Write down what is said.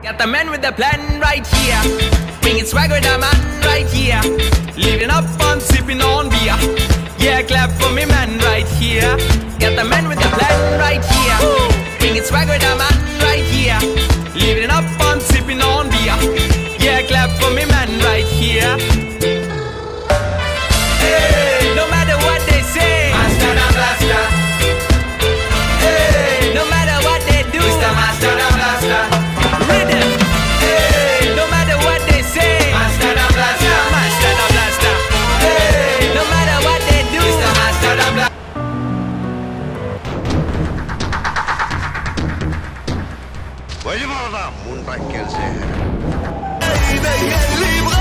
Got the man with the plan right here. Bringing swag with the man right here. Living up on sipping on beer. Yeah, clap for me man right here. Got the man with the plan right here. Bringing swag with the man right here. Living up on sipping on beer. Yeah, clap for me man right here. Hey, no matter what they say, Master the Blaster. hey, no matter what they do, Mr. Master the Blaster. rhythm. Hey, no matter what they say, Master the Blaster. Master the Blaster. Hey, no matter what they do, Mr. Master the Blaster. വലിയ മുണ്ടാക്കിയാൽ Hey,